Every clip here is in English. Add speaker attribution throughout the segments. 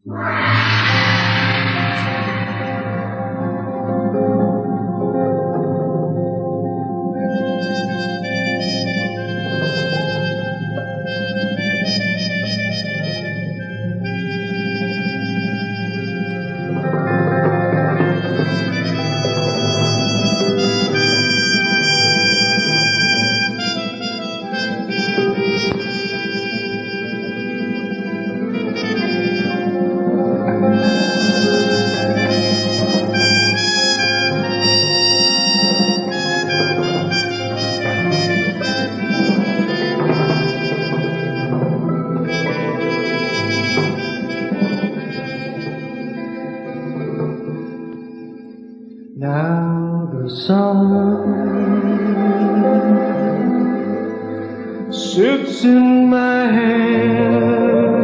Speaker 1: Now the sun sits in my hand.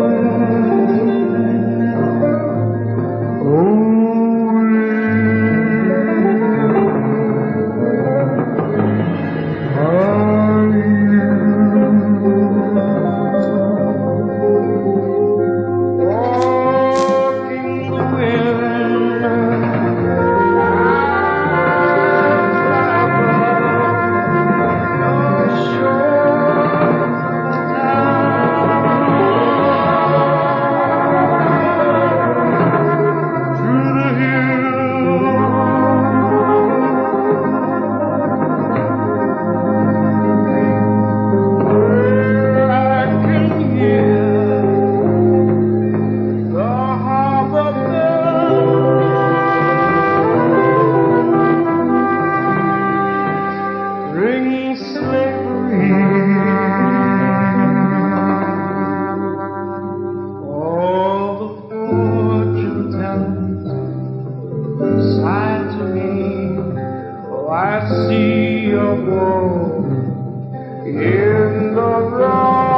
Speaker 1: I see a world in the wrong.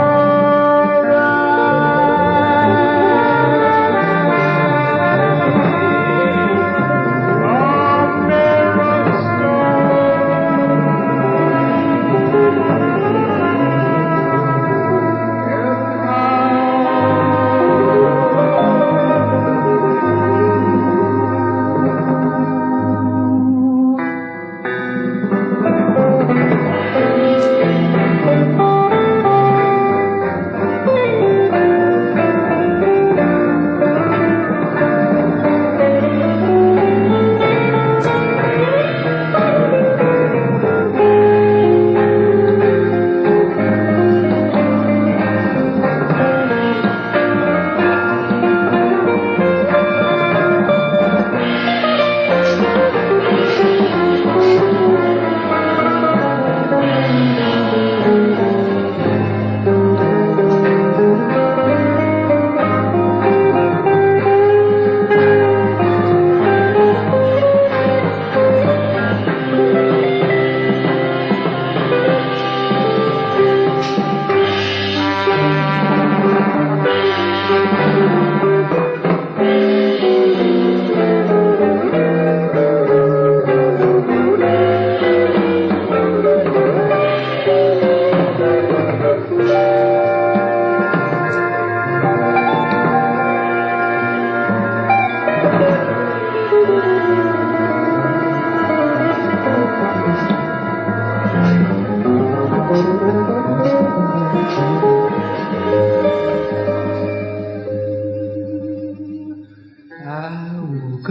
Speaker 1: I woke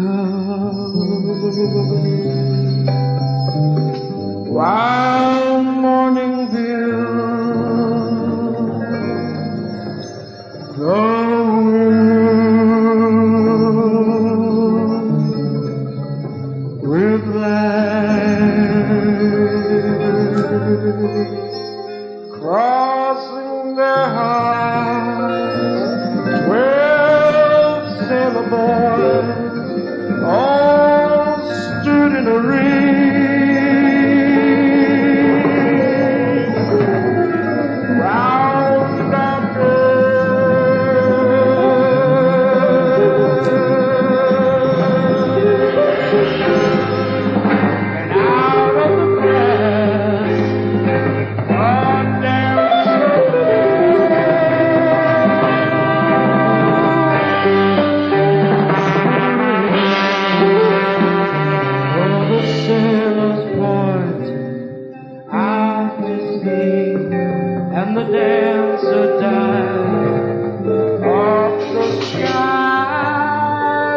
Speaker 1: up while morning dew glowing with light, crossing their hearts where sailor boys all stood in a ring round our bed, and out of the past so die off the sky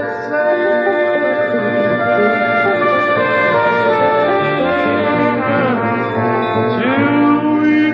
Speaker 1: till we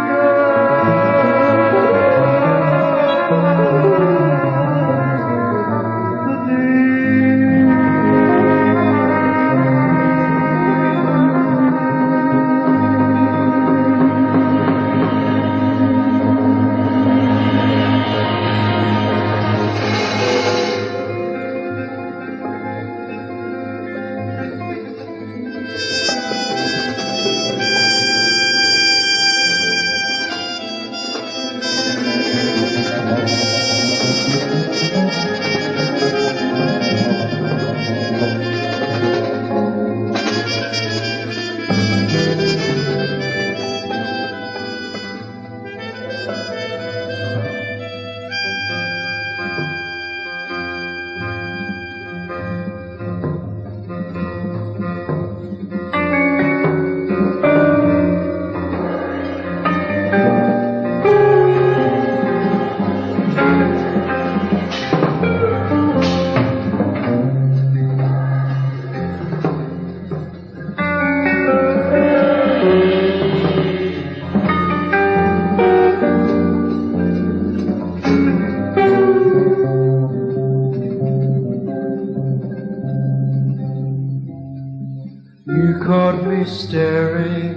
Speaker 1: You caught me staring,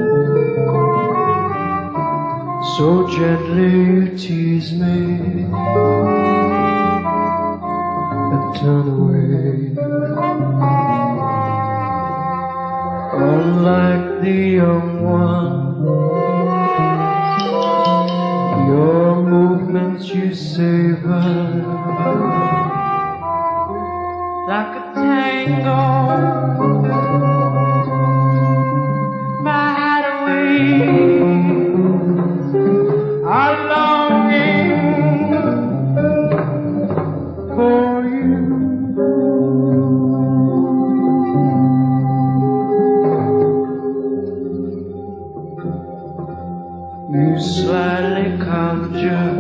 Speaker 1: so gently you tease me and turn away. Unlike the young one, your movements you savor like a tango. My hideaway, I'm longing for you. You slightly conjure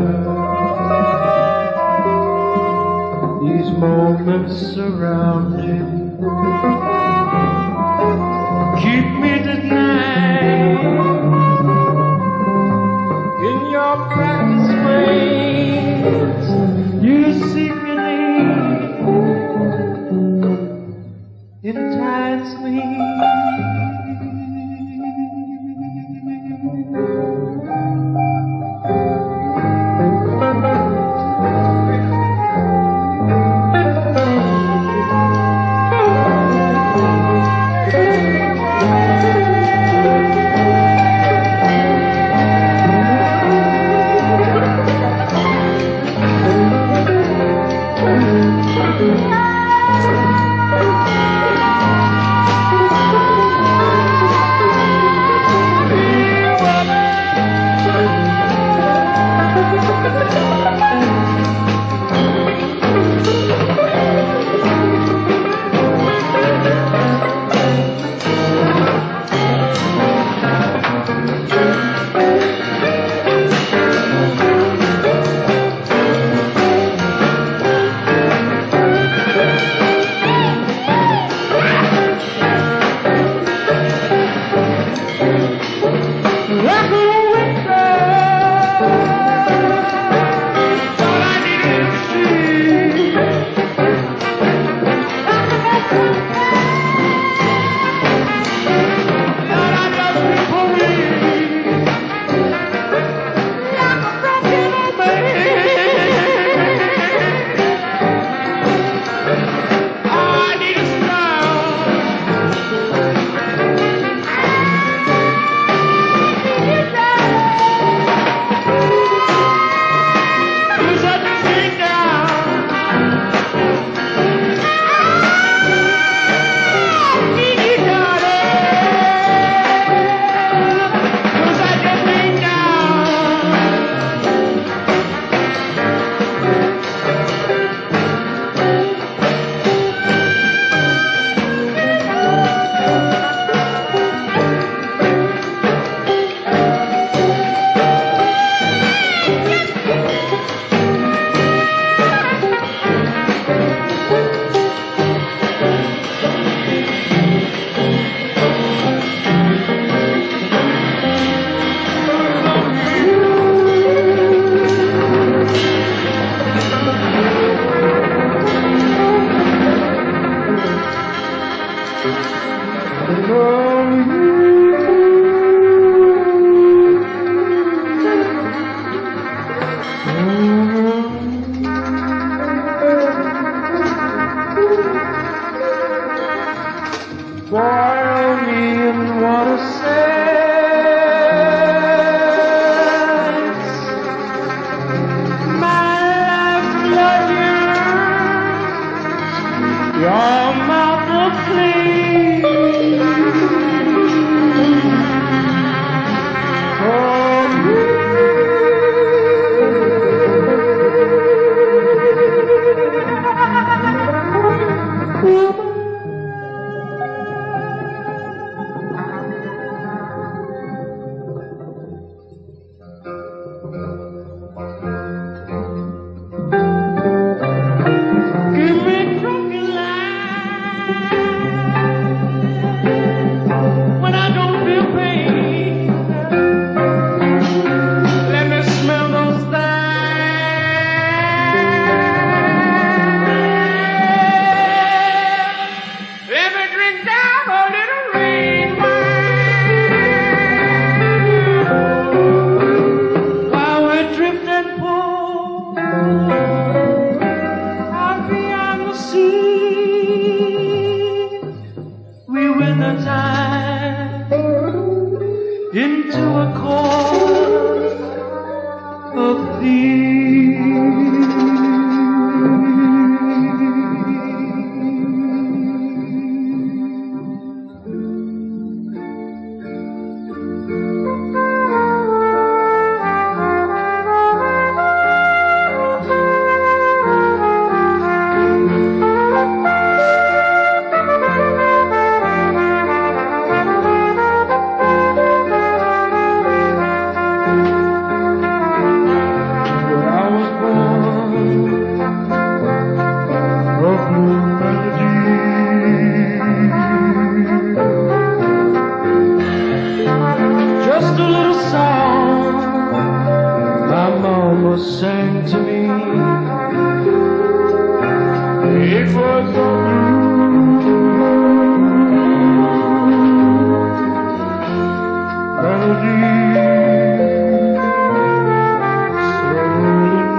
Speaker 1: these moments surrounding. Keep me tonight in your practice ways. You secretly entice me. into a chord of thee. Just a little song my mama sang to me. It was a melody, slowly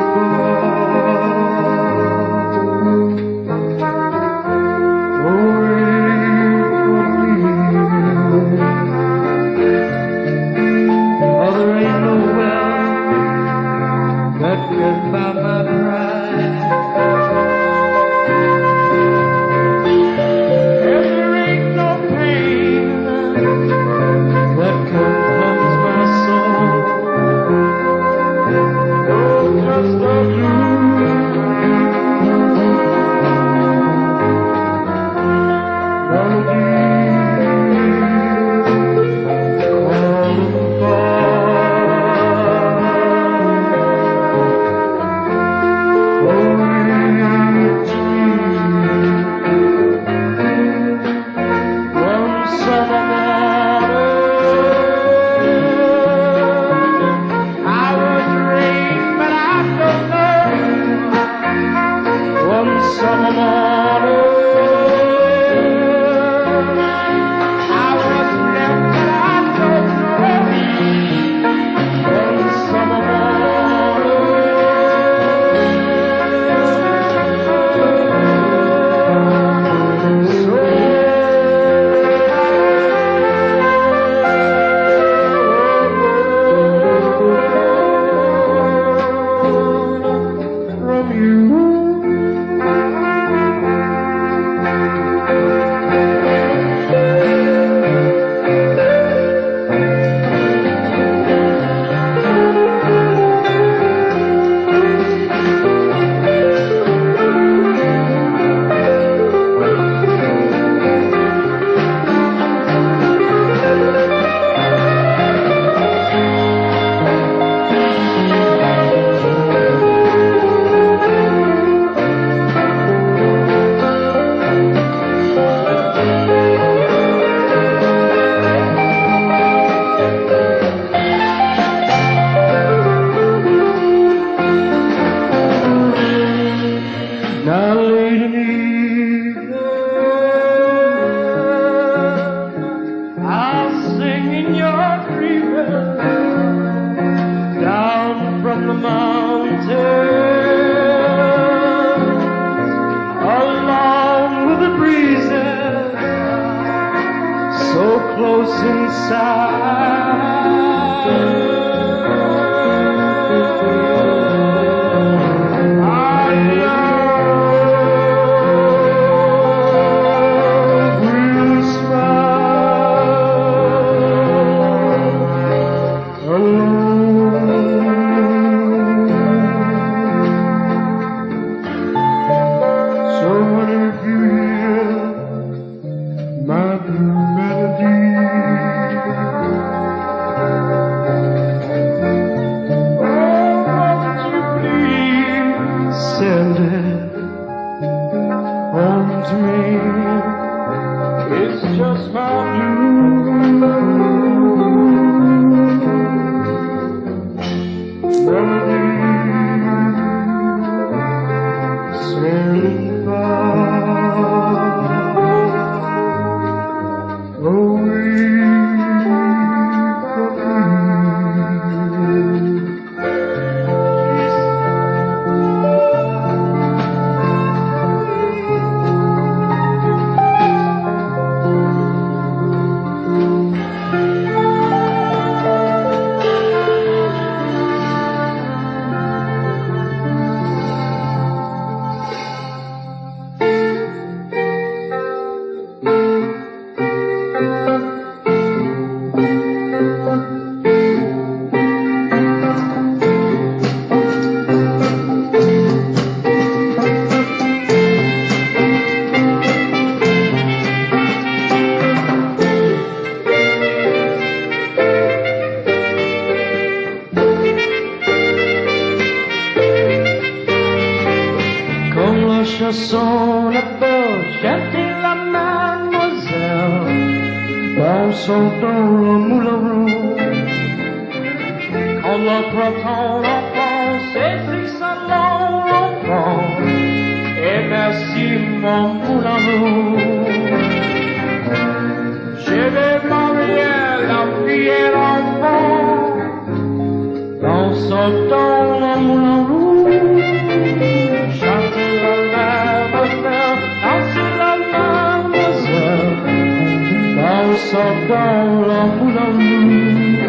Speaker 1: that can buy my pride. And there ain't no pain that can cleanse my soul. Oh, just a blues melody. Summer morning, I was left, but I don't know. One summer morning, so from you. Now late in the evening, I'll sing in your dreaming down from the mountains, along with the breezes so close inside. So wonder if you hear my blue melody. son appel, chanter la mademoiselle dans son temps le moulin rouge. Quand le printemps l'enfant, c'est excellent l'enfant, et merci mon moulin rouge. Je vais marier la fille et l'enfant dans son temps le moulin rouge. Chanter la mademoiselle, danser la mademoiselle dans son temps le moulin rouge.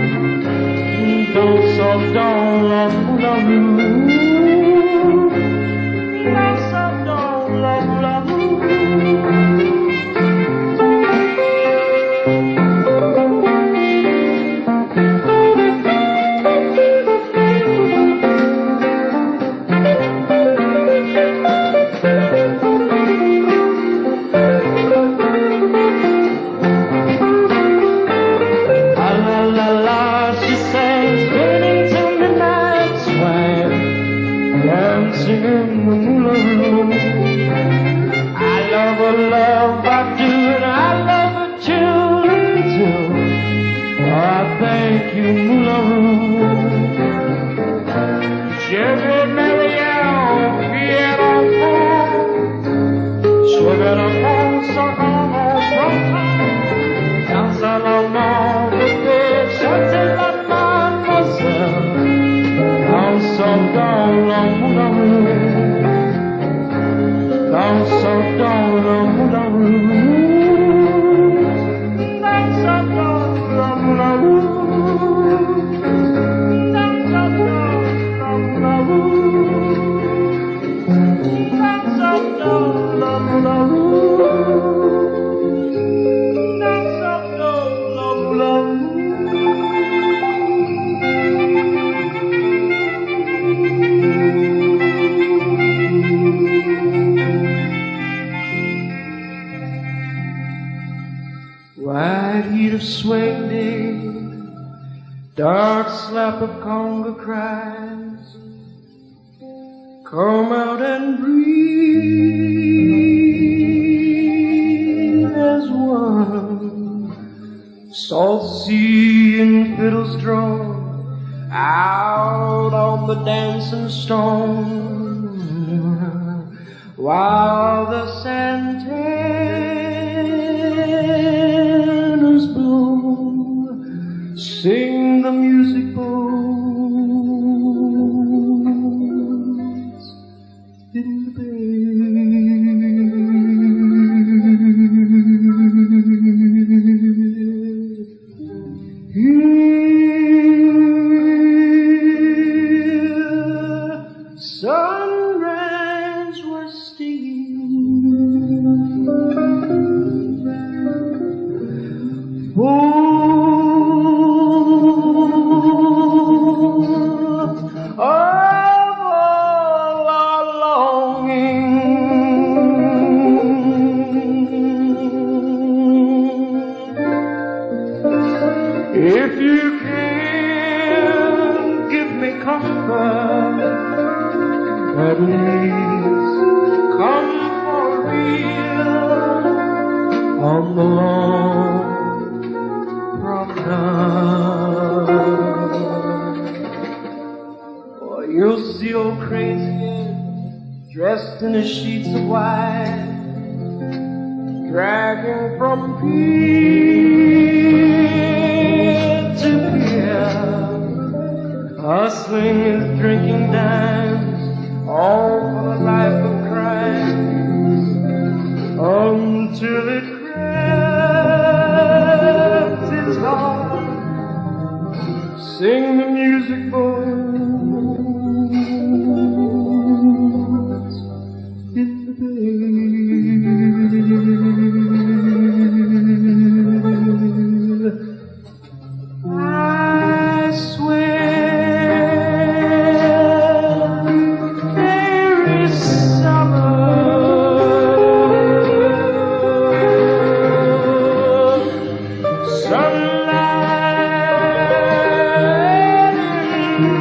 Speaker 1: Dansant dans la moulin rouge, dansant dans la moulin dancing in the moulin rouge. I love her, love I do, and I love her children too. Oh, I thank you, moulin rouge. Je vais marier en fille et enfant, je vais le prendre sans printemps, danser la main de paix, chanter la mademoiselle. Dansant dans le moulin rouge, dansant dans le moulin rouge, dansant dans le moulin rouge, dansant dans le moulin rouge, dansant dans le moulin rouge, dansant dans le moulin rouge. White heat of swing day, dark slap of conga cries. Come out and breathe as one. Salt sea and fiddles drawn out on the dancing stone, while the santanas blow, sing the music boats in the bay. Here, sunrise was stinging, full of all our longing. If you can give me comfort, at least come for real on the long promenade. Or you'll see old crazy dressed in the sheets of white, dragging from pier to pier, hustling his drinking dimes, all for the life of crime, until it cracks his heart. Sing the music boats in the bay. I swear there is summer, sunlight in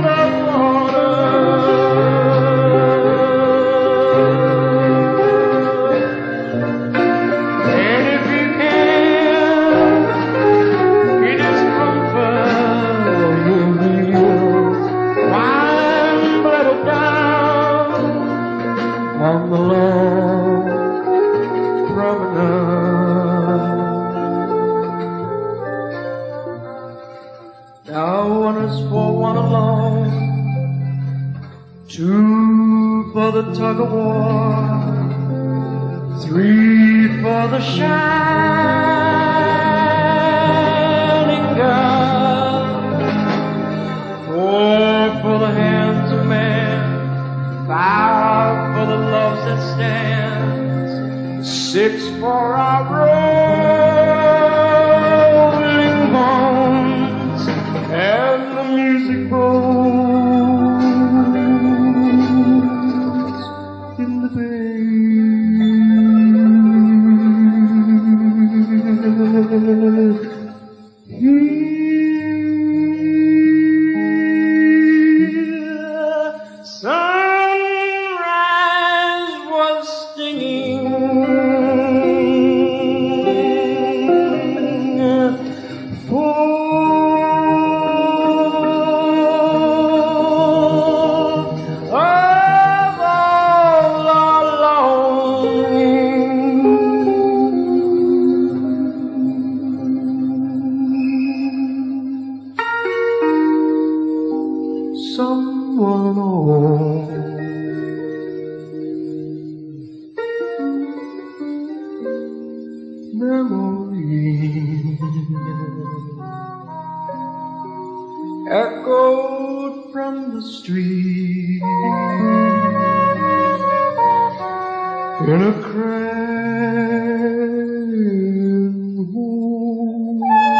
Speaker 1: Now one is for one alone, two for the tug of war, three for the shining gun, four for the hands of man, five for the loves that stands, six for our rolling bones, and the music rolls in the sunrise was stinging, someone old. Memory echoed from the street in a crying home.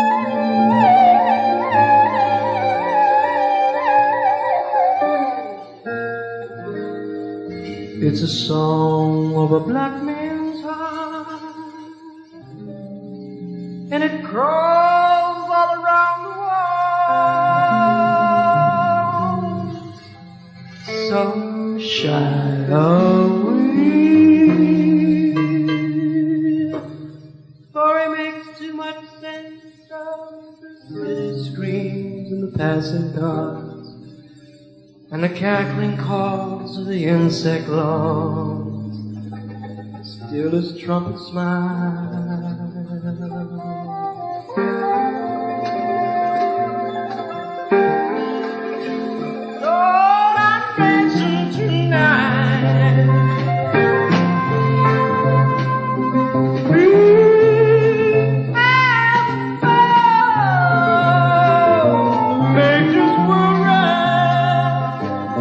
Speaker 1: It's a song of a black man's heart, and it crawls all around the world. So shy away, for he makes too much sense of the city screams and the passing cars and the cackling calls of the insect lords. Still his trumpet smiles. Lord, I'm dancing tonight. We have found majors were right.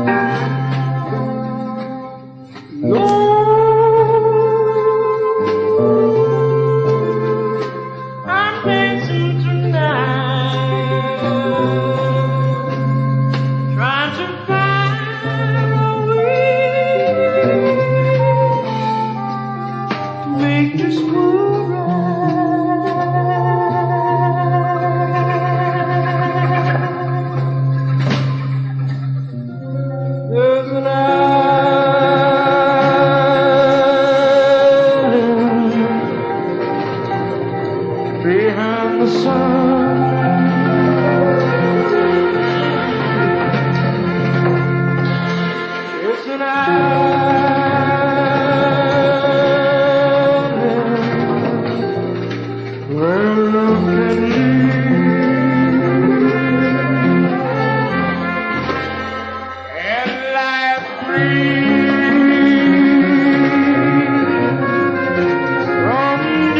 Speaker 1: Lord, I'm dancing tonight, trying to find a way to make this world right. There's an island behind the sun. It's an island where love can live and life free from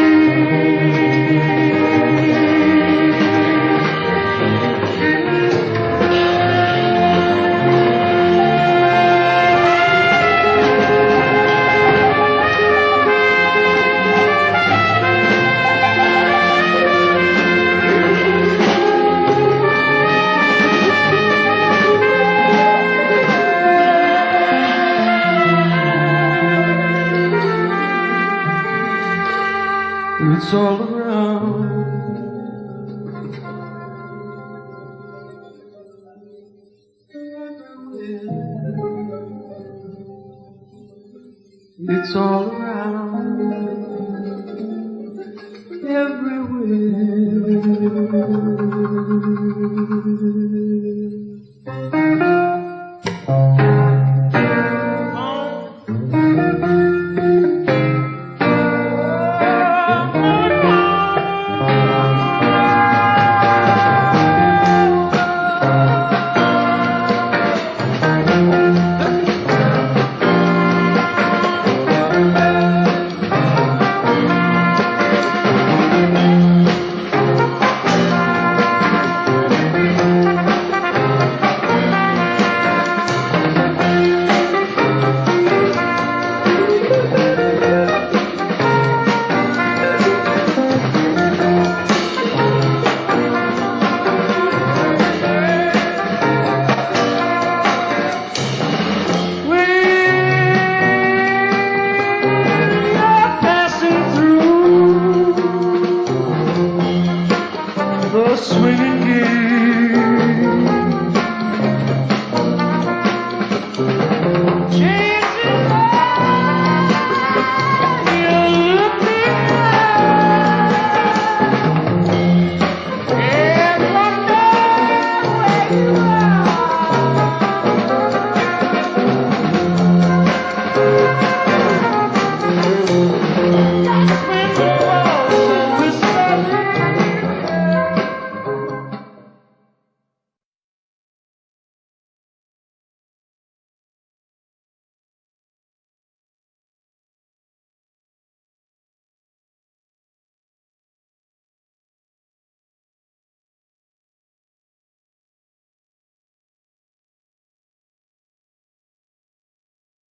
Speaker 1: it's all around. It's all